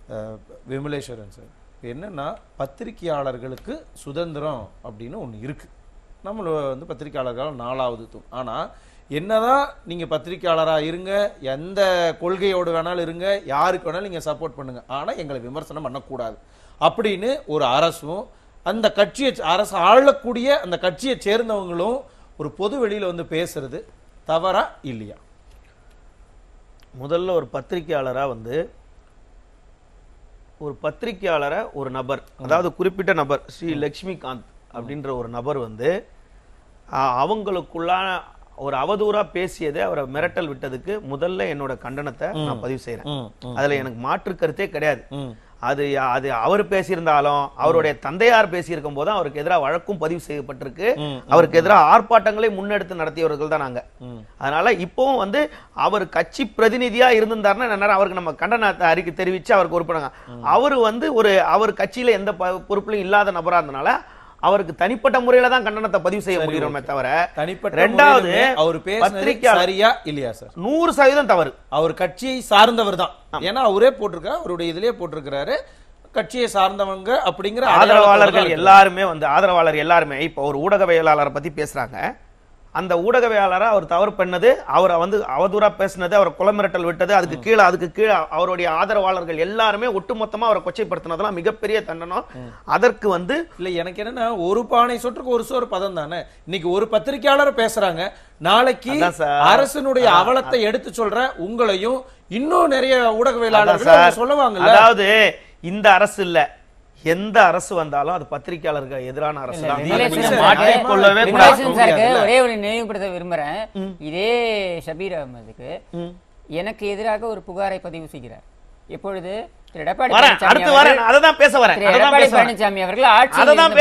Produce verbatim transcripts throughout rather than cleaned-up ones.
Vimaleswaran sir, என்னன்னா பத்திரிகையாளர்களுக்கு சுதந்திரம் அப்படின்னு ஒன்று இருக்கு. நம்மள வந்து பத்திரிகையாளர்கள் நாலாவது தூண். ஆனால் என்னதான் நீங்கள் பத்திரிகையாளராக இருங்க, எந்த கொள்கையோடு வேணாலும் இருங்க, யாருக்கு வேணாலும் நீங்கள் சப்போர்ட் பண்ணுங்க, ஆனால் எங்களை விமர்சனம் பண்ணக்கூடாது அப்படின்னு ஒரு அரசும் அந்த கட்சியை அரசு ஆளக்கூடிய அந்த கட்சியை சேர்ந்தவங்களும் ஒரு பொது வெளியில் வந்து பேசுறது தவறா இல்லையா? முதல்ல ஒரு பத்திரிகையாளராக வந்து ஒரு பத்திரிகையாளரை ஒரு நபர், அதாவது குறிப்பிட்ட நபர் ஸ்ரீ லட்சுமிகாந்த் அப்படின்ற ஒரு நபர் வந்து அவங்களுக்குள்ளான ஒரு அவதூறா பேசியதை அவரை மிரட்டல் விட்டதுக்கு முதல்ல என்னோட கண்டனத்தை நான் பதிவு செய்யறேன். அதுல எனக்கு மாற்று கருத்தே கிடையாது. அது அது அவர் பேசியிருந்தாலும் அவருடைய தந்தையார் பேசியிருக்கும் போது அவருக்கு எதிராக வழக்கும் பதிவு செய்யப்பட்டிருக்கு. அவருக்கு எதிராக ஆர்ப்பாட்டங்களை முன்னெடுத்து நடத்தியவர்கள் தான் நாங்க. அதனால இப்பவும் வந்து அவர் கட்சி பிரதிநிதியா இருந்திருந்தாருன்னா அவருக்கு நம்ம கண்டன அறிக்கை தெரிவிச்சு அவருக்கு உறுப்பினாங்க. அவரு வந்து ஒரு அவர் கட்சியில எந்த பொறுப்புலையும் இல்லாத நபரா இருந்தனால அவருக்கு தனிப்பட்ட முறையில தான் கண்டனத்தை பதிவு செய்ய முடியுமே தவிர ரெண்டாவது அவர் பேசுனது சரியா இல்லையா சார்? நூறு சதவீதம் தவறு. அவர் கட்சியை சார்ந்தவர் தான். ஏன்னா அவரே போட்டிருக்காரு, அவருடைய இதுலயே போட்டிருக்கிறாரு கட்சியை சார்ந்தவங்க அப்படிங்கிற ஆதரவாளர்கள் எல்லாருமே வந்து ஆதரவாளர் எல்லாருமே இப்ப ஒரு ஊடகவியலாளரை பத்தி பேசுறாங்க. அந்த ஊடகவியலாளரை அவர் தவறு பண்ணது, அவரை வந்து அவதூறா பேசினது, அவர் குளமிரட்டல் விட்டது, அதுக்கு கீழே அதுக்கு கீழே அவருடைய ஆதரவாளர்கள் எல்லாருமே ஒட்டுமொத்தமா அவரை கொச்சைப்படுத்தினதெல்லாம் மிகப்பெரிய தண்டனம். அதற்கு வந்து இல்ல எனக்கு என்னன்னா ஒரு பானை சொற்றுக்கு ஒரு சோறு பதம் தானே. இன்னைக்கு ஒரு பத்திரிகையாளர் பேசுறாங்க, நாளைக்கு அரசனுடைய அவலத்தை எடுத்து சொல்ற உங்களையும் இன்னும் நிறைய ஊடகவியலாளர்கள் சொல்லுவாங்க. அதாவது இந்த அரசு இல்ல, எந்த அரசு வந்தாலும் அது பத்திரிகையாளருக்கு எதிரான அரசு தான். ஒரே ஒரு நினைவுபடுத்த விரும்புறேன். இதே ஷபீர் அகமதுக்கு எனக்கு எதிராக ஒரு புகாரை பதிவு செய்கிறார். எப்பொழுது எடப்பாடி பழனிசாமி அவர்கள் ஆட்சி,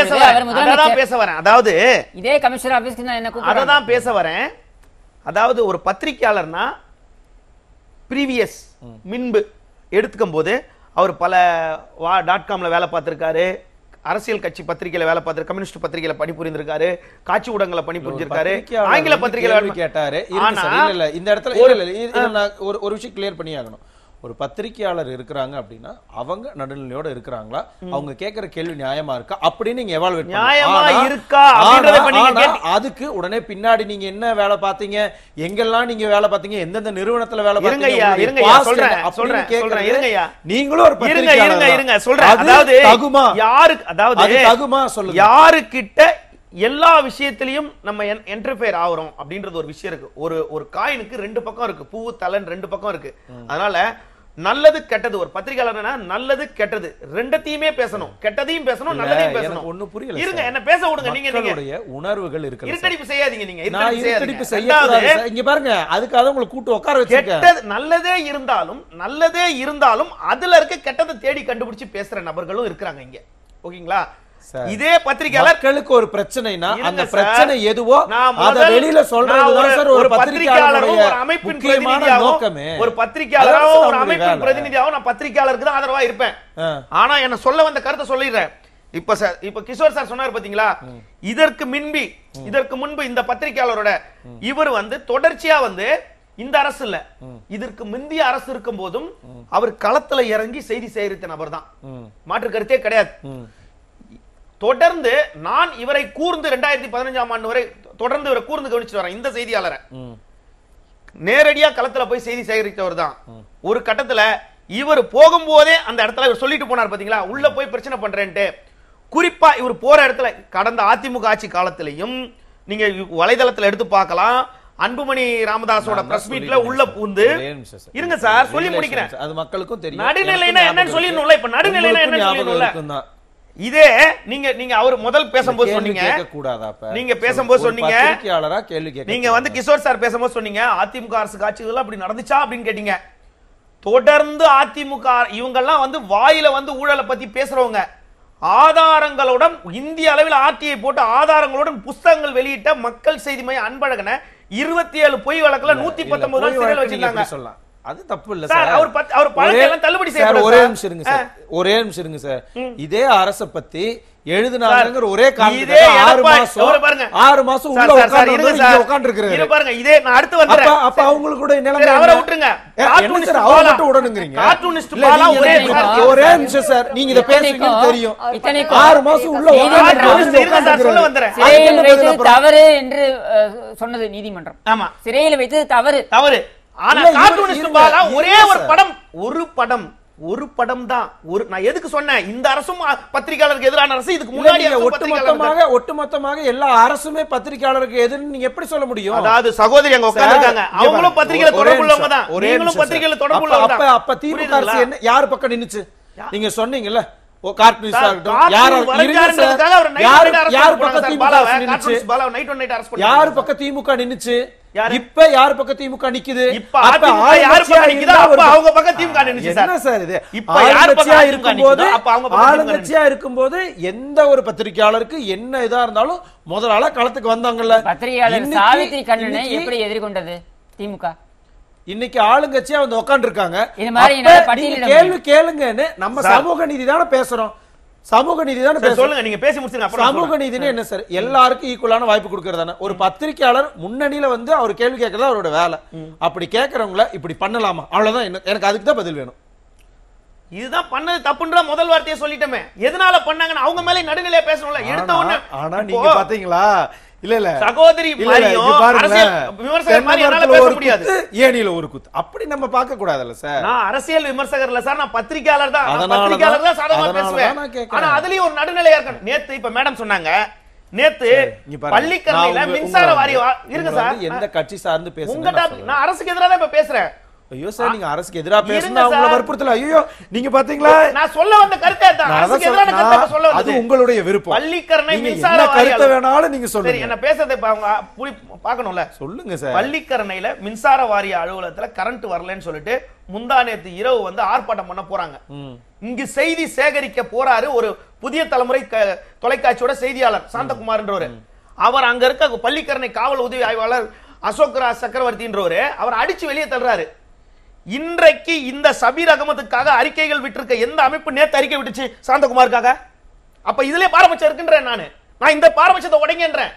அதாவது இதே கமிஷனர் ஆபீஸ்க்கு நான் என்ன அதான் பேச வரேன். அதாவது ஒரு பத்திரிகையாளர்னா ப்ரீவியஸ் முன்பு எடுத்துக்கும் போது அவர் பல டாட் காம்ல வேலை பார்த்திருக்காரு, அரசியல் கட்சி பத்திரிகையில வேலை பார்த்திருக்காரு, கம்யூனிஸ்ட் பத்திரிகையில பணிபுரிந்திருக்காரு, காட்சி ஊடகங்களை பணிபுரிஞ்சிருக்காரு, ஆங்கில பத்திரிகையில கேட்டாரு. இந்த இடத்துல ஒரு விஷயம் கிளியர் பண்ணி ஆகணும். ஒரு பத்திரிகையாளர் இருக்கிறாங்க அப்படின்னா அவங்க நடுநிலையோட இருக்கிறாங்களா, அவங்க கேட்கிற கேள்வி நியாயமா இருக்கா அப்படின்னு நீங்க எவாலுவேட் நியாயமா இருக்கா அப்படிங்கறத பண்ணீங்க. அதுக்கு உடனே பின்னாடி நீங்க என்ன வேலை பார்த்தீங்க, எங்கெல்லாம் நீங்க வேலை பார்த்தீங்க, எந்தெந்த நிறுவனத்துல வேலை பார்த்தீங்க, சொல்றேன் சொல்றேன் சொல்றேன் இருங்கய்யா, நீங்களும் ஒரு பத்திரிகையாளர் இருங்க இருங்க சொல்றேன். அதாவது தகுமா யாருக்கு, அதாவது தகுமா சொல்லுங்க, யாருக்கிட்ட எல்லா விஷயத்திலையும் நம்ம என்டர்ஃபியர் ஆகிறோம் அப்படின்றது ஒரு விஷயம் இருக்கு. ஒரு ஒரு காயினுக்கு ரெண்டு பக்கம் இருக்கு, பூ தலன் ரெண்டு பக்கம் இருக்கு. அதனால நல்லது கெட்டது, ஒரு பத்திரிகையாளர்னா நல்லது கெட்டது ரெண்டத்தையுமே பேசணும், கெட்டதையும் பேசணும், நல்லதையும் பேசணும். ஒண்ணு புரியல இருங்க, என்ன பேச விடுங்க. நீங்க நீங்க உணர்வுகள் இருக்கு, இருட்டடிப்பு செய்யாதீங்க. நீங்க இருட்டடிப்பு செய்யாதீங்க. இங்க பாருங்க, அதுக்காக உங்களை கூட்டு உட்கார வச்சிருக்கேன். கெட்டது நல்லதே இருந்தாலும் நல்லதே இருந்தாலும் அதுல இருக்க கெட்டதை தேடி கண்டுபிடிச்சு பேசுற நபர்களும் இருக்காங்க இங்க. ஓகேங்களா? இதே பத்திரிகையாளர் மக்களுக்கு ஒரு பிரச்சனைனா அந்த பிரச்சனை எதுவோ அத வெளியில சொல்றதுதான் சார் ஒரு பத்திரிகையாளரும் ஒரு அமைப்பின் பிரதிநிதியாகவும் ஒரு பத்திரிகையாளரும் ஒரு அமைப்பின் பிரதிநிதியாகவும் நான் பத்திரிகையாளருக்கு தான் ஆதரவா இருப்பேன். ஆனா என்ன சொல்ல வந்த கருத்தை சொல்லிடுறேன். இப்ப சார் இப்ப கிஷோர் சார் சொன்னார் பாத்தீங்களா, இதற்கு முன்பு இதற்கு முன்பு இந்த பத்திரிகையாளரோட இவர் வந்து தொடர்ச்சியா வந்து இந்த அரசு இல்ல, இதற்கு முந்தைய அரசு இருக்கும் போதும் அவர் களத்துல இறங்கி செய்தி சேகரித்த நபர் தான், மாற்று கருத்தே கிடையாது. தொடர்ந்து நான் இவரை கூர்ந்து இரண்டாயிரத்தி பதினஞ்சாம் ஆண்டு வரை தொடர்ந்து இவரை கூர்ந்து கவனிச்சு வரேன். இந்த செய்தியாளரை நேரடியா களத்துல போய் செய்தி சேகரித்தவர் தான். ஒரு கட்டத்துல இவர் போகும்போதே அந்த இடத்துல இவர் சொல்லிட்டு போனார் பாத்தீங்களா, உள்ள போய் பிரச்சனை பண்றேன்ட்டு. குறிப்பா இவர் போற இடத்துல கடந்த அதிமுக ஆட்சி காலத்திலையும் நீங்க வலைதளத்துல எடுத்து பார்க்கலாம், அன்புமணி ராமதாஸோட பிரஸ் மீட்ல உள்ள பூந்து இருங்க சார் சொல்லி முடிக்கிறேன். அது மக்களுக்கும் தெரியும். நடுநிலைனா என்னன்னு சொல்லிடணும்ல, இப்ப நடுநிலைனா என்னன்னு சொல்லிடணும்ல. இதே நீங்க நீங்க அவர் முதல் பேசும்போது சொன்னீங்க, நீங்க பேசும்போது சொன்னீங்க, நீங்க வந்து கிஷோர் சார் பேசும்போது சொன்னீங்க அதிமுக அரசு காட்சி இதெல்லாம் அப்படி நடந்துச்சா அப்படின்னு கேட்டீங்க. தொடர்ந்து அதிமுக இவங்க எல்லாம் வந்து வாயில வந்து ஊழலை பத்தி பேசுறவங்க, ஆதாரங்களுடன் இந்திய அளவில் ஆர்டிஐ போட்டு ஆதாரங்களுடன் புஸ்தகங்கள் வெளியிட்ட மக்கள் செய்தி மைய அன்பழகனை இருபத்தி ஏழு பொய் வழக்குல நூத்தி பத்தொன்பது நாள் சிறையில் வச்சிருக்காங்க. அது தப்பு இல்ல சார். சார். அவர் பத்- அவர் பணத்தை எல்லாம் தள்ளுபடி செய்யப்படாது ஒரே சார். நிமிஷம் இருங்க சார். ஒரே நிமிஷம் இருங்க சார். இதே அரச பத்தி எழுதுனாங்கற ஒரே இதே காரணத்துக்கு ஆறு எடப்பாடி- மாசம் அவரை பாருங்க. ஆறு மாசம் சார், உள்ள சார், சார், இருங்க உட்கார்ந்து சார். இங்க உட்கார்ந்திருக்காரு. இரு பாருங்க, இதே நான் அடுத்து அப்ப வந்துறேன். அப்ப அவங்களுக்கு நிலைமை சரி, அவரை என்ன? விட்டுருங்க. ஏ, என்ன கார்ட்டூனிஸ்ட் சார் அவர் பாலா. மட்டும் உடனுங்கறீங்க? கார்ட்டூனிஸ்ட் இல்ல, பாலா நீங்க ஒரே என்ன- நிமிஷம். ஒரே நிமிஷம் சார். நீங்க இத பேசுறீங்கன்னு தெரியும். இத்தனைக்கும் ஆறு மாசம் உள்ள கார்ட்டூனிஸ்ட் உட்கார்ந்து இருங்க சார், சொல்ல வந்துறேன். சிறையில் வைத்தது தவறு என்று அஹ், சொன்னது நீதிமன்றம். ஆமா, சிறையில் வைத்தது தவறு. தவறு. ஆனா இல்ல, இவர் கார்ட்டூனிஸ்ட் இருங்க, பாலா ஒரே இருங்க ஒரு சார். படம் ஒரு படம் ஒரு படம் தான். ஒரு நான் எதுக்கு சொன்னேன், இந்த அரசும் பத்திரிகையாளருக்கு எதிரான அரசு, இதுக்கு இல்ல, முன்னாடி நீங்க அரசும் ஒட்டுமொத்தமாக பத்திரிகையாளருக்கு- ஒட்டுமொத்தமாக எல்லா அரசுமே பத்திரிகையாளருக்கு எதிர்ன்னு நீங்க எப்படி சொல்ல முடியும்? அதாவது சகோதரி அங்க உட்கார்ந்திருக்காங்க, சார், அவங்களும் இங்க பத்திரிகையில பாருங்க, தொடர்பு ஒரே உள்ளவங்க தான், நிமிஷம், ஒரே நீங்களும் நிமிஷம் பத்திரிகையில சார். தொடர்பு அப்ப- உள்ளவங்க அப்ப தான். அப்ப திமுக புரியுதுங்களா? அரசு என்ன யார் பக்கம் நின்னுச்சு? நீங்க சொன்னீங்கல்ல, ஓ கார்ட்டூனிஸ்டா இருக்கட்டும், கார்ட்டூன் யாரா இருங்க வரைஞ்சாருன்றதுக்காக சார். அவர் night யார் one night arrest யார் பண்ணாங்க பக்கம் சார். திமுக பாலாவை, அரசு நின்னுச்சு? கார்ட்டூனிஸ்ட் பாலாவை night one night arrest பண்ணாங்க யார் சார். பக்கம் திமுக நின்னுச்சு? யாரு? இப்ப யார் பக்கம் திமுக நிக்குது? இப்ப அதிமுக யார் பக்கம் நிக்குதோ அப்ப அவங்க பக்கம் திமுக நின்னுச்சு சார். என்ன சார் இது? இப்ப யார் பக்கம் ஆளுங்கட்சியா அதிமுக இருக்கும்போது நிக்குதோ அப்ப அவங்க பக்கம் திமுக ஆளுங்கட்சியா இருக்கும்போது எந்த ஒரு பத்திரிகையாளருக்கு என்ன இதா இருந்தாலும் முதல் ஆளா களத்துக்கு வந்தாங்கல்ல. பத்திரிகையாளர் இன்னைக்கு- சாவித்ரி கண்ணனை இன்னைக்கு- எப்படி எதிர்கொண்டது திமுக? இன்னைக்கு ஆளுங்கட்சியா வந்து உட்கார்ந்து இருக்காங்க. இது மாதிரி என்னால பட்டியலிட கேள்வி கேளுங்கன்னு நம்ம சமூக நீதி தானே பேசுறோம். சமூக நீதி தானே சார், பேசுறோம். சொல்லுங்க, நீங்க பேசி முடிச்சுங்க அப்புறம் சமூக நீதினு என்ன சார்? எல்லாருக்கும் ஈக்குவலான வாய்ப்பு கொடுக்கறதானே. ஒரு பத்திரிக்கையாளர் முன்னணியில வந்து அவர் கேள்வி கேட்கறது அவரோட வேலை. அப்படி கேட்கறவங்கள இப்படி பண்ணலாமா? அவ்வளவுதான். என்ன- எனக்கு அதுக்கு தான் பதில் வேணும். இதுதான் பண்ணது தப்புன்ற முதல் வார்த்தையை சொல்லிட்டோமே. எதனால பண்ணாங்கன்னு அவங்க மேல நடுநிலையா பேசணும்ல. எடுத்த ஆனா- உடனே ஆனா இப்போ நீங்க பாத்தீங்களா? இல்ல இல்ல சகோதரி இல்ல, இல்ல, மாதிரியும் இங்க பாருங்களேன். அரசியல் விமர்சகர் மாதிரி என்னால தென்னை பேச மரத்துல முடியாது. ஒரு குத்து, ஏணியில ஒரு குத்து. அப்படி நம்ம பார்க்க கூடாதுல்ல சார். நான் அரசியல் விமர்சகர் இல்ல சார், நான் பத்திரிகையாளர் தான். நான் அதனால பத்திரிகையாளர் தான் தான் சாதகமா அதனால பேசுவேன். தான் நான் கேட்கிறேன். ஆனா அதுலயும் ஒரு நடுநிலையா இருக்கணும். நேத்து இப்ப மேடம் சொன்னாங்க, நேத்து இங்க பாருங்க. பள்ளிக்கரணையில நான் உங்க- மின்சார உங்களை வாரிய வந்து- இருங்க உங்களை சார், வந்து எந்த கட்சி சார்ந்து உங்க பேசுங்க டாபிக் நான் அரசுக்கு எதிராக தான் இப்ப பேசுறேன். ஐயோ சார், நீங்க அரசுக்கு எதிரா இருங்க பேசுனா உங்களை சார். வற்புறுத்தல. ஐயோ நீங்க பாத்தீங்களா? நான் சொல்ல வந்த கருத்தை தான். நான் அரசுக்கு அதான் எதிரான சொன்னா, கருத்தை சொல்ல அது வந்தது. உங்களுடைய விருப்பம். பள்ளிக்கரணை நீங்க மின்சார என்ன கருத்தை வாரியம். வேணாலும் நீங்க சரி, சொல்லுங்க. என்ன பேசுறதை இப்ப அவங்க புரி பார்க்கணும்ல. சொல்லுங்க சார். பள்ளிக்கரணையில மின்சார வாரிய அலுவலகத்துல கரண்ட் வரலன்னு சொல்லிட்டு முந்தா நேத்து இரவு வந்து ஆர்ப்பாட்டம் பண்ண போறாங்க. இங்கு செய்தி சேகரிக்க போறாரு ஒரு புதிய தலைமுறை க- தொலைக்காட்சியோட செய்தியாளர் சாந்தகுமார்ன்றவர். அவர் அங்க இருக்க பள்ளிக்கரணை காவல் உதவி ஆய்வாளர் அசோக் ராஜ் சக்கரவர்த்தின்றவர் அவர் அடிச்சு வெளியே தள்ளுறாரு. இன்றைக்கு இந்த சபீர் அகமதுக்காக அறிக்கைகள் விட்டிருக்க எந்த அமைப்பு நேத்து அறிக்கை விட்டுச்சு சாந்தகுமாருக்காக? அப்ப இதுல பாரபட்சம் இருக்குன்றேன். நானு நான் இந்த பாரபட்சத்தை உடைங்கன்றேன்.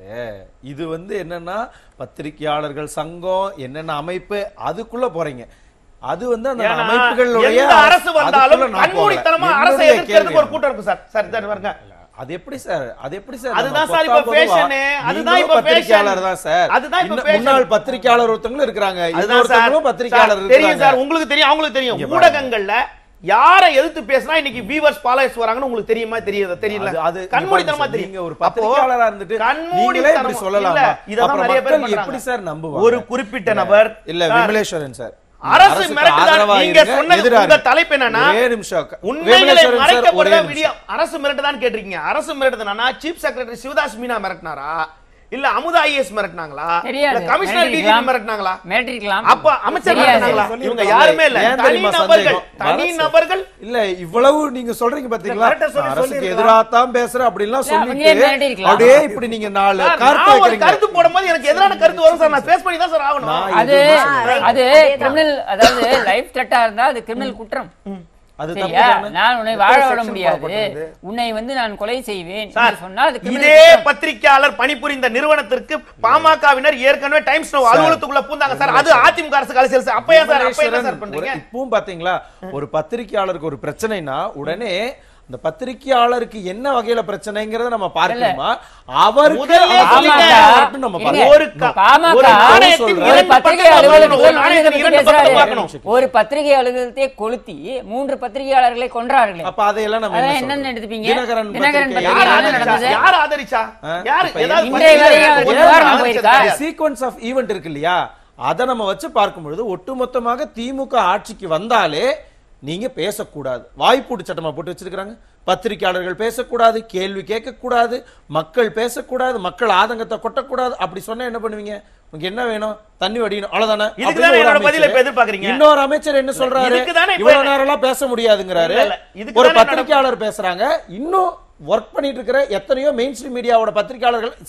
இது வந்து என்னன்னா பத்திரிகையாளர்கள் சங்கம் என்னென்ன அமைப்பு அதுக்குள்ள போறீங்க. அது வந்து அந்த ஏன்னா, அமைப்புகளுடைய எந்த அரசு வந்தாலும் அதுக்குள்ள நான் கண்மூடித்தனமா போகல. அரசை என்னுடைய எதிர்க்கிறதுக்கு ஒரு கேள்வி கூட்டம் இருக்கு சார். சார் இதான் பாருங்க. அது எப்படி சார்? அது எப்படி சார்? அதுதான் நம்ம சார் இப்ப பொதுவா fashion. அதுதான் நீங்களும் இப்ப பத்திரிக்கையாளர் fashion. தான் சார். அதுதான் இப்ப இன்னும் fashion. முன்னாள் பத்திரிக்கையாளர் ஒருத்தங்களும் இருக்காங்க. அதுதான் சார். இன்னொருத்தங்களும் பத்திரிக்கையாளர் சார், தெரியும் இருக்காங்க. சார், உங்களுக்கு தெரியும், அவங்களுக்கு தெரியும். இங்க பாருங்க. ஊடகங்கள்ல யாரை எதிர்த்து பேசினா இன்னைக்கு வியூவர்ஸ் ஃபாலோவர்ஸ் வராங்கன்னு உங்களுக்கு தெரியுமா? தெரியுது தெரியல. அது- அது கண்மூடித்தனமா நீங்க தெரியும். ஒரு பத்திரிக்கையாளரா இருந்துட்டு நீங்களே இப்படி சொல்லலாமா? இதெல்லாம் அப்புறம் நிறைய பேர் மக்கள் எப்படி பண்றாங்க. சார் நம்புவாங்க? ஒரு குறிப்பிட்ட நபர் இல்ல விமலேஸ்வரன் சார், அரசு அரசுக்கு மிரட்டுதான். ஆதரவா நீங்க இருங்க, சொன்னது எதிரா உங்க இருங்க. தலைப்பு என்னன்னா ஒரே நிமிஷம் அக்கா. உண்மைகளை விமலேஸ்வரன் சார், ஒரே மறைக்கப்படுதா நிமிஷம். வீடியோ அரசு மிரட்டுதான் கேட்டிருக்கீங்க. அரசு மிரட்டுதுன்னா சீஃப் செக்ரட்டரி சிவதாஸ் மீனா மிரட்டினாரா, இல்ல அமுதா ஐஏஎஸ் மிரட்டினாங்களா, தெரியாது. இல்ல கமிஷனர் டிஜிபி மிரட்டிருக்கலாம். மிரட்டினாங்களா, மிரட்டிருக்கலாம். அப்ப அமைச்சர் தெரியாது. மிரட்டினாங்களா? இவங்க யாருமே இல்ல. ஏன் தனி தெரியுமா நபர்கள், சந்தேகம்? தனி அரசு- நபர்கள். இல்ல இவ்வளவு நீங்க சொல்றீங்க பாத்தீங்களா? மிரட்ட சொல்லி அரசுக்கு சொல்லிருக்கலாம். எதிராத்தான் பேசுற அப்படிலாம் இல்ல, அவங்களே சொல்லிட்டு மிரட்டிருக்கலாம். அப்படியே இப்படி நீங்க நாலு சார், கருத்து நான் ஒரு வைக்கிறீங்க. கருத்து போடும்போது எனக்கு எதிரான கருத்து வரும் சார். நான் ஃபேஸ் பண்ணி தான் சார் ஆகணும். நான் அது எதுவுமே அது கிரிமினல், அதாவது லைஃப் த்ரெட்டா இருந்தா அது கிரிமினல் குற்றம். அது சரியா? தப்பு தானே? நான் உன்னை வாழ விட section முடியாது, போடப்பட்டது. உன்னை வந்து நான் கொலை செய்வேன் சார், என்று சொன்னால் அது criminal இதே குற்றம். பத்திரிகையாளர் பணிபுரிந்த நிறுவனத்திற்கு பாமகவினர் ஏற்கனவே டைம்ஸ் நவ் அலுவலகத்துக்குள்ள பூந்தாங்க சார். அது அதிமுக அரசு அரசியல் சார். அப்ப ஏன் சார் அப்ப என்ன சார் பண்றீங்க? ஒரு- இப்பவும் பாத்தீங்களா, ஒரு பத்திரிக்கையாளருக்கு ஒரு பிரச்சனைனா உடனே அந்த பத்திரிக்கையாளருக்கு என்ன வகையில பிரச்சனைங்கறத நம்ம பார்க்கணுமா? அவருக்கு முதல்ல அவர் சொல்லுங்க. மட்டும் நம்ம இருங்க. பார்க்கணும். ஒரு க- பாமக ஒரு நாணயத்தின் ஒரு இரண்டு பத்திரிகை பக்கத்தை அலுவலகத்தை பார்க்கணும். ஒரு நாணயத்தின் பத்தி இரண்டு பேசுறாரு. பக்கத்தை பார்க்கணும். ஒரு பத்திரிகை அலுவலகத்தை கொளுத்தி மூன்று பத்திரிகையாளர்களை கொன்றார்களே, அப்ப அதையெல்லாம் நம்ம அதான் என்ன என்னன்னு சொல்றது? எடுத்துப்பீங்க? தினகரன் தினகரன் பத்திரிகை பத்திரிகை யார் என்ன ஆதரிச்சா? நடந்தது? யார் ஆதரிச்சா? ஆ? யார் இப்ப ஏதாவது இன்றைய பத்திரிகை வரையும் ஒரு ஒரு வாரம் ஆதரிச்சது போயிருக்கா? கிடையாது. சீக்வன்ஸ் ஆஃப் ஈவென்ட் இருக்கு இல்லையா, அதை நம்ம வச்சு பார்க்கும் பொழுது ஒட்டுமொத்தமாக திமுக ஆட்சிக்கு வந்தாலே நீங்க பேசக்கூடாது, வாய்ப்பூட்டு சட்டமா போட்டு வச்சிருக்காங்க. பத்திரிகையாளர்கள் பேசக்கூடாது, கேள்வி கேட்கக்கூடாது, மக்கள் பேசக்கூடாது, மக்கள் ஆதங்கத்தை கொட்டக்கூடாது. அப்படி சொன்னா என்ன பண்ணுவீங்க? உங்களுக்கு என்ன வேணும்? தண்ணி வடியணும், அவ்வளவுதானே. இதுக்கு தானே என்னோட பதிலை இப்ப எதிர்பார்க்கறீங்க? இன்னொரு அமைச்சர் என்ன சொல்றாரு? இதுக்கு தானே இப்ப இவ்வளவு நேரம் எல்லாம் பேச முடியாதுங்கிறாரு. இல்ல, இல்ல. இதுக்கு ஒரு தானே பத்திரிகையாளர் பேசுறாங்க. இன்னும் ஒர்க் பண்ணிட்டு இருக்கிற எத்தனையோ மெயின் ஸ்ட்ரீம் மீடியாவோட பத்திரிகையாளர்கள் சார்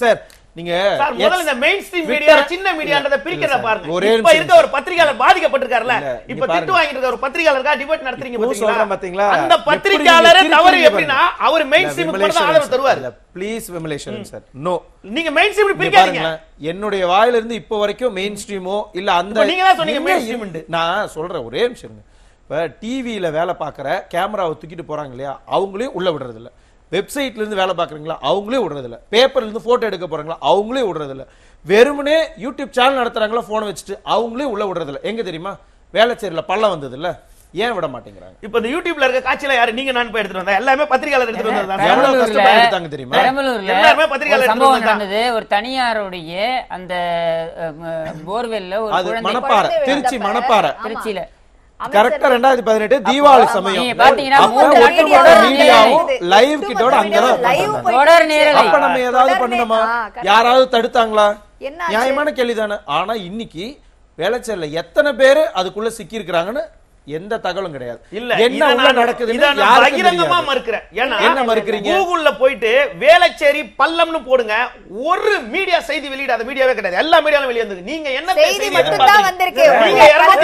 நீங்க சார் முதல்ல இந்த மெயின் ஸ்ட்ரீம் மீடியா சின்ன மீடியான்றத பிரிக்கிறத பாருங்க. இப்ப இருக்க ஒரு பத்திரிகையாளர் பாதிக்கப்பட்டிருக்காருல, இப்ப திட்டு வாங்கிட்டு இருக்க ஒரு பத்திரிகையாளருக்கா டிபேட் நடத்துறீங்க பாத்தீங்களா? அந்த பத்திரிகையாளர் தவறு எப்படின்னா அவர் மெயின் ஸ்ட்ரீமுக்கு மட்டும் ஆதரவு தருவார். ப்ளீஸ் விமலேஸ்வரன் சார், நோ, நீங்க மெயின் ஸ்ட்ரீம் பிரிக்காதீங்க. என்னுடைய வாயில இருந்து இப்ப வரைக்கும் மெயின் ஸ்ட்ரீமோ இல்ல அந்த நீங்க தான் சொன்னீங்க மெயின் ஸ்ட்ரீம். நான் சொல்றேன் ஒரே நிமிஷம். இப்ப டிவியில வேலை பாக்குற கேமராவை தூக்கிட்டு போறாங்க இல்லையா, அவங்களையும் உள்ள விடுறது இல்ல. வெப்சைட்ல இருந்து வேலை பாக்குறீங்களா, அவங்களே விடுறது இல்ல. பேப்பர்ல இருந்து போட்டோ எடுக்க போறாங்களா, அவங்களே விடுறது இல்ல. வெறுமனே யூடியூப் சேனல் நடத்துறாங்களா போன் வச்சுட்டு, அவங்களே உள்ள விடுறது இல்ல. எங்க தெரியுமா, வேலைச்சேரியில பள்ளம் வந்தது இல்ல, ஏன் விட மாட்டேங்கிறாங்க? இப்ப இந்த யூடியூப்ல இருக்க காட்சியில யாரு நீங்க நான் போய் எடுத்துட்டு வந்தா எல்லாமே பத்திரிகையாளர் எடுத்துட்டு வந்தது. எவ்வளவு கஷ்டப்பட்டு எடுத்தாங்க தெரியுமா? பெரம்பலூர்ல எல்லாமே பத்திரிகையாளர் சம்பவம் நடந்தது. ஒரு தனியாருடைய அந்த போர்வெல்ல ஒரு அது குழந்தை மணப்பாறை, திருச்சி மணப்பாறை, திருச்சியில கரெக்டா ரெண்டாயிரத்தி பதினெட்டு தீபாவளி சமயம். நீங்க பாத்தீங்கன்னா மீடியாவும் லைவ் கிட்டோட அங்கதான் தொடர் நேரலை. அப்ப நம்ம ஏதாவது பண்ணணுமா? யாராவது தடுத்தாங்களா? நியாயமான கேள்விதானே. ஆனா இன்னைக்கு வேலைச்சேரில எத்தனை பேரு அதுக்குள்ள சிக்கி இருக்கிறாங்கன்னு எந்த தகவலும் கிடையாது. இல்ல என்ன உள்ள நடக்குதுன்னு பகிரங்கமா மறுக்கிறேன். ஏன்னா என்ன மறுக்கிறீங்க? கூகுள்ல போயிட்டு வேலைச்சேரி பள்ளம்னு போடுங்க, ஒரு மீடியா செய்தி வெளியிடாத மீடியாவே கிடையாது. எல்லா மீடியாவும் வெளிய வந்து நீங்க என்ன செய்தி மட்டும் தான் வந்திருக்கு. நீங்க இருநூத்தி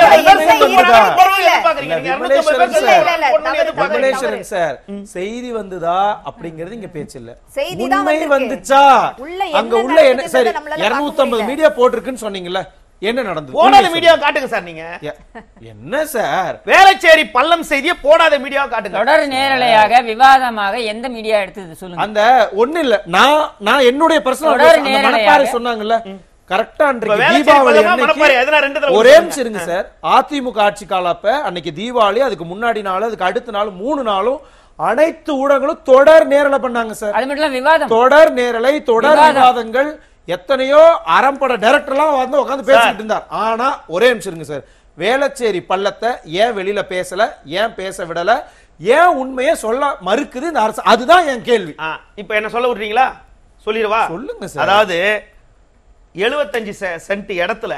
ஐம்பது பேர் சார் செய்தி வந்துதா அப்படிங்கிறது இங்க பேச்சு இல்ல. உண்மை வந்துச்சா அங்க உள்ள என்ன சரி இருநூத்தி ஐம்பது மீடியா போட்டிருக்குன்னு சொன்னீங்கல்ல, என்ன நடந்தது? போடாத மீடியா காட்டுங்க சார். நீங்க என்ன சார் வேலைச்சேரி பள்ளம் செய்தியை போடாத மீடியா காட்டுங்க. தொடர் நேரலையாக விவாதமாக எந்த மீடியா எடுத்தது சொல்லுங்க. அந்த ஒண்ணு இல்ல, நான் நான் என்னுடைய பர்சனல் மனப்பாறை சொன்னாங்கல்ல, கரெக்டா தீபாவளி ஒரே நிமிஷம் இருங்க சார். அதிமுக ஆட்சி காலப்ப அன்னைக்கு தீபாவளி, அதுக்கு முன்னாடி நாள், அதுக்கு அடுத்த நாள், மூணு நாளும் அனைத்து ஊடகங்களும் தொடர் நேரலை பண்ணாங்க சார். அது மட்டும் இல்ல விவாதம், தொடர் நேரலை, தொடர் விவாதங்கள். எத்தனையோ அறம்பட டைரக்டர்லாம் வந்து உட்காந்து பேசிட்டு இருந்தார். ஆனா ஒரே நிமிஷம் இருங்க சார், வேலைச்சேரி பள்ளத்தை ஏன் வெளியில பேசல, ஏன் பேச விடல, ஏன் உண்மையை சொல்ல மறுக்குது இந்த அரசு? அதுதான் என் கேள்வி. இப்ப என்ன சொல்ல விடுறீங்களா? சொல்லிடுவா, சொல்லுங்க சார். அதாவது எழுபத்தஞ்சு சென்ட் இடத்துல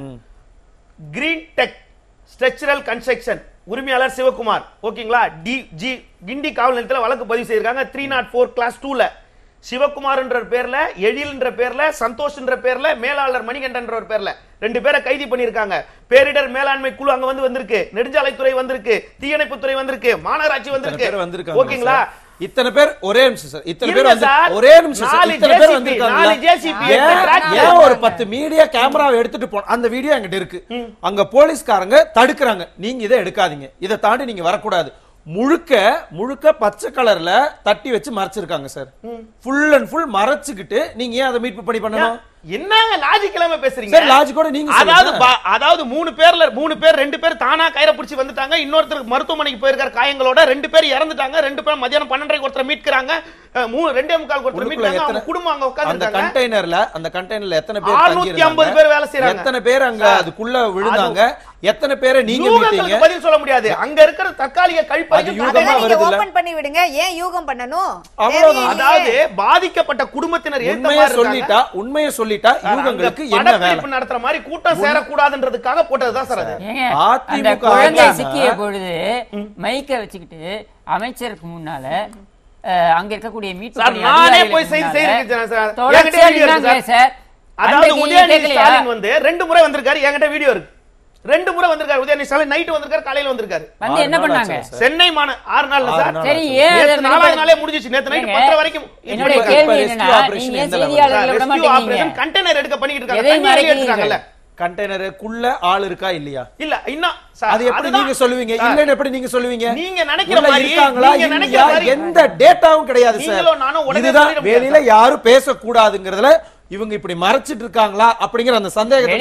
கிரீன் டெக் ஸ்ட்ரக்சரல் கன்ஸ்ட்ரக்ஷன் உரிமையாளர் சிவகுமார், ஓகேங்களா, டி ஜி கிண்டி காவல் நிலையத்தில் வழக்கு பதிவு செய்திருக்காங்க. த்ரீ நாட் ஃபோர் கிளாஸ் டூல சிவகுமார் என்ற பேர்ல, எழில் என்ற பேர்ல, சந்தோஷ் என்ற பேர்ல, மேலாளர் மணிகண்டன் என்ற பேர்ல ரெண்டு பேரை கைது பண்ணிருக்காங்க. பேரிடர் மேலாண்மை குழு அங்க வந்து வந்திருக்கு, நெடுஞ்சாலைத்துறை வந்திருக்கு, தீயணைப்புத்துறை வந்திருக்கு, மாநகராட்சி வந்திருக்கு, ஓகேங்களா. இத்தனை பேர் ஒரே நிமிஷம் சார், இத்தனை பேர் வந்து ஒரே நிமிஷம் சார், இத்தனை பேர் வந்திருக்காங்க. ஏன் ஒரு பத்து மீடியா கேமராவை எடுத்துட்டு போன அந்த வீடியோ என்கிட்ட இருக்கு. அங்க போலீஸ்காரங்க தடுக்கிறாங்க, நீங்க இதை எடுக்காதீங்க, இதை தாண்டி நீங்க வரக்கூடாது. முழுக்க முழுக்க பச்சை கலர்ல தட்டி வச்சு மறைச்சிருக்காங்க சார். ஃபுல் அண்ட் ஃபுல் மறைச்சுக்கிட்டு நீங்க ஏன் அதை மீட்பு பண்ணி பண்ணணும்? என்னங்க லாஜிக் இல்லாம பேசுறீங்க? சார் லாஜிக்கோட நீங்க அதாவது அதாவது மூணு பேர்ல மூணு பேர் ரெண்டு பேர் தானா கயிறை பிடிச்சி வந்துட்டாங்க. இன்னொருத்தருக்கு மருத்துவமனைக்கு போயிருக்காரு காயங்களோட. ரெண்டு பேர் இறந்துட்டாங்க. ரெண்டு பேர் மதியானம் பன்னெண்டரைக்கு ஒருத்தர் மீட்கிறாங்க. ரெண்டே முக்கால் ஒருத்தர் மீட்கிறாங்க. அவங்க குடும்பம் அங்க உட்கார்ந்து அந்த கண்டெய்னர்ல அந்த கண்டெய்னர்ல எத்தனை பேர் அறுநூற்று ஐம்பது பேர் வேலை செய்றாங்க. எத்தனை பேர் அங்க அதுக்குள்ள விழுந்தாங்க? எத்தனை பேரை நீங்க மீட்டீங்க? பதில் சொல்ல முடியாது. அங்க இருக்கிற தற்காலிக கழிப்பறை யூகமா வருது இல்ல, ஓபன் பண்ணி விடுங்க. ஏன் யூகம் பண்ணனும்? அதாவது பாதிக்கப்பட்ட குடும்பத்தினர் ஏத்த மாதிரி இருக்காங்க. சொல்லிட்டா உண்மையை சொல்லிட்டா யூகங்களுக்கு என்ன வேலை நடத்துற மாதிரி கூட்டம் சேர கூடாதுன்றதுக்காக போட்டதுதான் சார் அது. அந்த குழந்தை சிக்கிய பொழுது மைக்க வச்சுக்கிட்டு அமைச்சருக்கு முன்னால அங்க இருக்கக்கூடிய மீட்பு சார் நானே போய் செய்தி செய்திருக்கேன் சார். என்கிட்ட வீடியோ இருக்கு சார். அதாவது உதயநிதி ஸ்டாலின் வந்து ரெண்டு முறை வந்திருக்காரு. என்கிட்ட வீடியோ இருக்கு. ரெண்டு முறை வந்திருக்காரு உதயநிதி ஸ்டாலின். நைட் வந்திருக்காரு, காலையில வந்திருக்காரு. வந்து என்ன பண்ணாங்க? சென்னை மான ஆறு நாள்ல சார். சரி, ஏன் நாலாவது நாளே முடிஞ்சிச்சு. நேத்து நைட் பத்தரை வரைக்கும். என்னோட கேள்வி என்னன்னா, நீங்க செய்தியாளர்களை விட மாட்டீங்க. கண்டெய்னர் எடுக்க பண்ணிட்டு இருக்காங்க. கண்டெய்னருக்குள்ள ஆள் இருக்கா இல்லையா? இல்ல இன்னும் அது எப்படி நீங்க சொல்லுவீங்க? இல்லன்னு எப்படி நீங்க சொல்லுவீங்க? நீங்க நினைக்கிற மாதிரி இருக்காங்களா? நீங்க நினைக்கிற மாதிரி எந்த டேட்டாவும் கிடையாது சார். இதுதான் வெளியில யாரும் பேச கூடாதுங்கிறதுல இவங்க இப்படி மறைச்சிட்டு இருக்காங்களா அப்படிங்கிற அந்த சந்தேகத்தை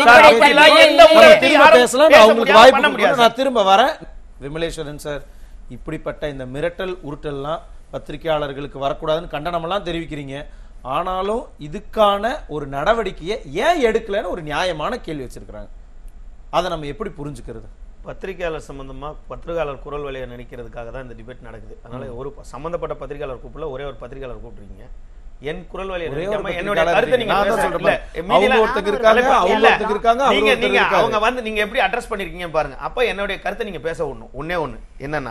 பேசலாம். அவங்களுக்கு வாய்ப்பு நான் திரும்ப வரேன். விமலேஸ்வரன் சார், இப்படிப்பட்ட இந்த மிரட்டல் உருட்டல்லாம் பத்திரிகையாளர்களுக்கு வரக்கூடாதுன்னு கண்டனம் எல்லாம் தெரிவிக்கிறீங்க. ஆனாலும் இதுக்கான ஒரு நடவடிக்கையை ஏன் எடுக்கலன்னு ஒரு நியாயமான கேள்வி வச்சிருக்கிறாங்க. அதை நம்ம எப்படி புரிஞ்சுக்கிறது? பத்திரிகையாளர் சம்பந்தமா பத்திரிகையாளர் குரல் வழியை நினைக்கிறதுக்காக தான் இந்த டிபேட் நடக்குது. அதனால ஒரு சம்பந்தப்பட்ட பத்திரிகையாளர் கூப்பிடல, ஒரே ஒரு பத்திரிகையாளர் கூப்பிடுறீங்க. என் குரல் வழியை என்னுடைய கருத்தை நீங்க அவங்க வந்து நீங்க எப்படி அட்ரஸ் பண்ணிருக்கீங்க பாருங்க. அப்ப என்னுடைய கருத்தை நீங்க பேச ஒண்ணு ஒன்னே ஒண்ணு என்னன்னா,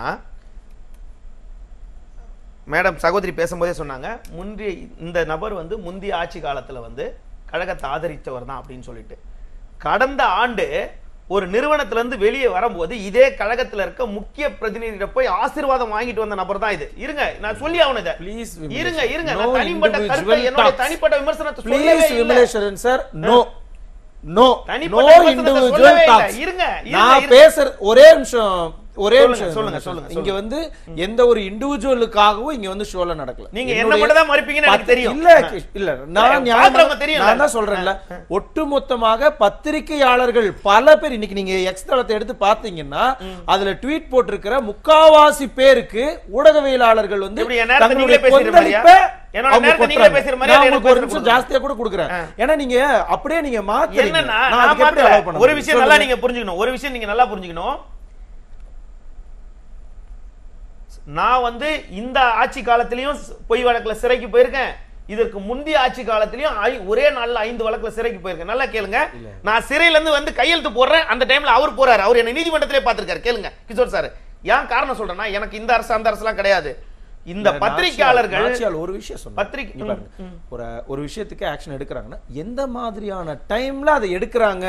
மேடம் சகோதரி பேசும்போதே சொன்னாங்க, முந்தைய இந்த நபர் வந்து முந்தைய ஆட்சி காலத்துல வந்து கழகத்தை ஆதரித்தவர் தான் அப்படின்னு சொல்லிட்டு கடந்த ஆண்டு ஒரு நிறுவனத்துல இருந்து வெளியே வரும்போது இதே கழகத்துல இருக்க முக்கிய பிரதிநிதியிட போய் ஆசீர்வாதம் வாங்கிட்டு வந்த நபர் தான் இது. இருங்க நான் சொல்லி ஆவனத ப்ளீஸ் இருங்க இருங்க நான் தனிப்பட்ட கருத்தை என்னோட தனிப்பட்ட விமர்சனத்தை சொல்லவே please Vimaleswaran sir no no தனிப்பட்ட நோ விமர்சனத்தை இண்டிவிஜுவல் சொல்லவே இல்ல. டாக்ஸ். இருங்க நான் பேசுற ஒரே நிமிஷம் ஒரே சொல்லுங்க, நிமிஷம் சொல்லுங்க, சொல்லுங்க, இங்க வந்து எந்த ஒரு இண்டிவிஜுவலுக்காகவும் இங்க வந்து ஷோல நடக்கல. நீங்க என்ன மட்டும் தான் மறுப்பீங்கன்னு எனக்கு தெரியும். இல்ல இல்ல நான் பாக்குறவங்க தெரியும். நான் தான் சொல்றேன்ல ஒட்டுமொத்தமாக பத்திரிகையாளர்கள் பல பேர் இன்னைக்கு நீங்க எக்ஸ் தளத்தை எடுத்து பாத்தீங்கன்னா அதுல ட்வீட் போட்டிருக்கிற முக்காவாசி பேருக்கு ஊடகவியலாளர்கள் வந்து இப்படி என்ன நேரத்தை நீங்களே தங்களுடைய பேசுற மாதிரியா? கொந்தளிப்பை என்னோட அவங்க நேரத்தை நீங்களே கொட்டுறாங்க. பேசுற மாதிரியா? நான் எனக்கு உங்களுக்கு ஒரு பேசுறது நிமிஷம் ஜாஸ்தியா கூட கொடுக்குறேன். ஏன்னா நீங்க அப்படியே நீங்க மாத்துறீங்க. என்னன்னா நான் நான் அதுக்கு எப்படி மாத்தல. allow பண்ண ஒரு முடியும்? விஷயம் நல்லா சொல்லுங்க. நீங்க புரிஞ்சுக்கணும். ஒரு விஷயம் நீங்க நல்லா புரிஞ்சுக்கணும். நான் வந்து இந்த ஆட்சி காலத்திலயும் பொய் வழக்குல சிறைக்கு போயிருக்கேன். இதற்கு முந்தைய ஆட்சி காலத்திலயும் ஒரே நாள்ல ஐந்து வழக்குல சிறைக்கு போயிருக்கேன். நல்லா கேளுங்க. நான் சிறையில இருந்து வந்து கையெழுத்து போடுறேன். அந்த டைம்ல அவர் போறாரு. அவர் என்ன நீதிமன்றத்திலே பாத்துருக்காரு. கேளுங்க கிஷோர் சார். ஏன் காரணம் சொல்றேன்னா எனக்கு இந்த அரசு அந்த அரசு எல்லாம் கிடையாது. இந்த பத்திரிகையாளர்கள் ஒரு விஷயம் சொன்னாங்க. பத்திரிகை ஒரு ஒரு விஷயத்துக்கு ஆக்ஷன் எடுக்கறாங்கன்னா எந்த மாதிரியான டைம்ல அதை எடுக்கறாங்க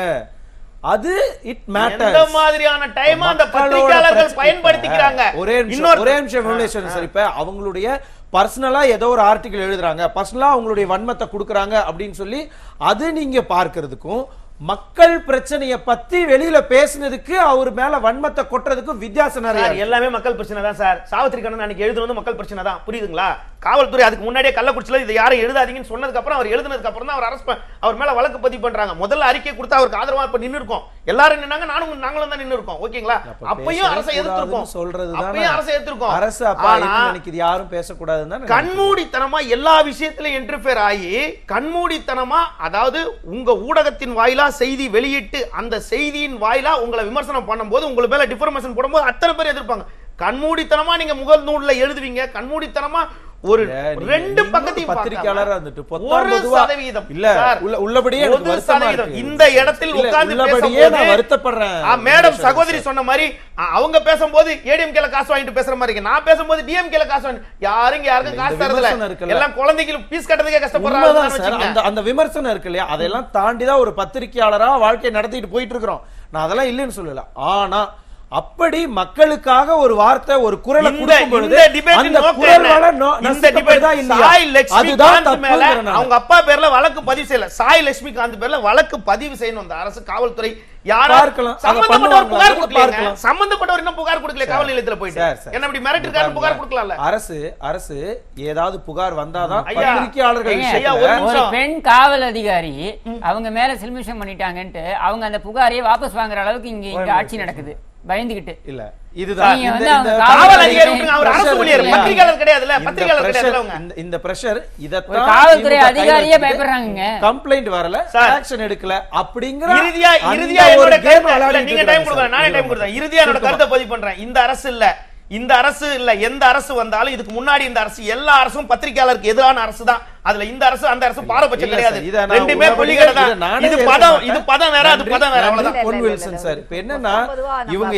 அது இட் மேட்டர்ஸ். எந்த மாதிரியான டைம் அந்த பத்திரிகையாளர்கள் பயன்படுத்திக்கிறாங்க. ஒரே நிமிஷம் ஒரே நிமிஷம் விமலேஸ்வரன் சார். இப்ப அவங்களுடைய பர்சனலா ஏதோ ஒரு ஆர்டிகல் எழுதுறாங்க, பர்சனலா அவங்களுடைய வன்மத்தை கொடுக்கறாங்க அப்படின்னு சொல்லி அது நீங்க பார்க்கிறதுக்கும் மக்கள் பிரச்சனையை பத்தி வெளியில பேசினதுக்கு அவர் மேல வன்மத்தை கொட்டுறதுக்கும் வித்தியாசம் நிறைய. எல்லாமே மக்கள் பிரச்சனை தான் சார். சாவித்திரி கண்ணன் அன்னைக்கு எழுதுனது மக்கள் பிரச்சனை தான். புரியுதுங்களா? காவல்துறை அதுக்கு முன்னாடியே கள்ளக்குறிச்சியில இதை யாரும் எழுதாதீங்கன்னு சொன்னதுக்கு அப்புறம் அவர் எழுதுனதுக்கு அப்புறம் தான் அவர் அரசு அவர் மேல வழக்கு பதிவு பண்றாங்க. முதல்ல அறிக்கை கொடுத்து அவருக்கு ஆதரவா இப்ப நின்னு இருக்கோம். எல்லாரும் நின்னாங்க, நானும் நாங்களும் தான் நின்னு இருக்கோம். ஓகேங்களா? அப்பயும் அரசை எதிர்த்திருக்கோம். சொல்றதுதான் அப்பயும் அரசை எதிர்த்திருக்கோம். அரசு அப்ப என்ன நினைக்குது? யாரும் பேசக்கூடாதுன்னு தான் கண்மூடித்தனமா எல்லா விஷயத்திலும் இன்டர்ஃபியர் ஆகி கண்மூடித்தனமா, அதாவது உங்க ஊடகத்தின் வாயிலா செய்தி வெளியிட்டு அந்த செய்தியின் வாயிலா உங்களை விமர்சனம் பண்ணும்போது உங்களுக்கு மேல டிஃபர்மேஷன் போடும்போது அத்தனை பேர் எதிர்ப்பாங்க. கண்மூடித்தனமா நீங்க முகநூல்ல எழுதுவீங்க. கண்மூடித்தனமா ஒரு ரெண்டு பக்கத்தையும் பத்திரிகையாளரா இருந்துட்டு ஒரு சதவீதம் இல்ல உள்ளபடியே எனக்கு வருத்தமா இருக்கு. இந்த இடத்தில் உட்கார்ந்து உள்ளபடியே நான் வருத்தப்படுறேன். மேடம் சகோதரி சொன்ன மாதிரி அவங்க பேசும்போது ஏடிஎம்கேல காசு வாங்கிட்டு பேசுற மாதிரி இருக்கு. நான் பேசும்போது டிஎம்கேல காசு வாங்கி யாரும் யாருக்கும் காசு தரதுல எல்லாம் குழந்தைக்கு பீஸ் கட்டறதுக்கே கஷ்டப்படுறாங்க. அந்த அந்த விமர்சனம் இருக்கு இல்லையா, அதெல்லாம் தாண்டி தான் ஒரு பத்திரிகையாளரா வாழ்க்கையை நடத்திட்டு போயிட்டு இருக்கிறோம். நான் அதெல்லாம் இல்லைன்னு சொல்லல. ஆனா அப்படி மக்களுக்காக ஒரு வார்த்தை ஒரு குரலை கொடுக்கும் பொழுது அந்த குரல்வால நசுக்கப்படுதா இல்லையா அதுதான் தப்பு. அவங்க அப்பா பேர்ல வழக்கு பதிவு செய்யல. சாய் லட்சுமிகாந்த் பேர்ல வழக்கு பதிவு செய்யணும் அந்த அரசு காவல்துறை. யாரா பார்க்கலாம், சம்பந்தப்பட்டவர் புகார் கொடுக்கல. சம்பந்தப்பட்டவர் இன்னும் புகார் கொடுக்கல. காவல் நிலையத்துல போயிட்டு என்ன இப்படி மிரட்டி இருக்காரு புகார் கொடுக்கலாம்ல. அரசு அரசு ஏதாவது புகார் வந்தாதான் பத்திரிகையாளர்கள் ஒரு பெண் காவல் அதிகாரி அவங்க மேல சில்மிஷம் பண்ணிட்டாங்கன்ட்டு அவங்க அந்த புகாரையே வாபஸ் வாங்குற அளவுக்கு இங்க இங்க ஆட்சி நடக்குது. பயந்துகிட்டு இல்ல இதுதான் காவல் அதிகாரி அவர் அரசு ஊழியர், பத்திரிகையாளர் கிடையாதுல. பத்திரிகையாளர் கிடையாதுல. அவங்க இந்த பிரஷர் இதத்தான் காவல்துறை அதிகாரியே பயப்படுறாங்க. கம்ப்ளைண்ட் வரல, ஆக்ஷன் எடுக்கல அப்படிங்கற இறுதியா இறுதியா என்னோட கருத்து நீங்க டைம் கொடுங்க, நானே டைம் கொடுத்தேன். இறுதியா என்னோட கருத்தை பதிவு பண்றேன். இந்த அரசு இல்ல இந்த அரசு இல்ல எந்த அரசு வந்தாலும் இதுக்கு முன்னாடி இந்த அரசு எல்லா அரசும் பத்திரிகையாளருக்கு எதிரான அரசு தான். அதுல இந்த அரசு அந்த அரசு பாரபட்சம் கிடையாது. ரெண்டுமே கொள்கைகள் தான். இது பதம் இது பதம் வேற அது பதம் வேற. அவ்வளவுதான். பொன் வில்சன் சார் இப்ப என்னன்னா இவங்க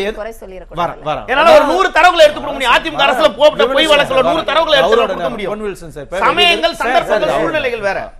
வர வர என்னால ஒரு நூறு தரவுகளை எடுத்து கொடுக்க முடியும். அதிமுக அரசுல போட்ட பொய் வழக்குல நூறு தரவுகளை எடுத்து கொடுக்க முடியும். பொன் வில்சன் சார் சமயங்கள் சந்தர்ப்பங்கள் சூழ்நிலைகள் வேற.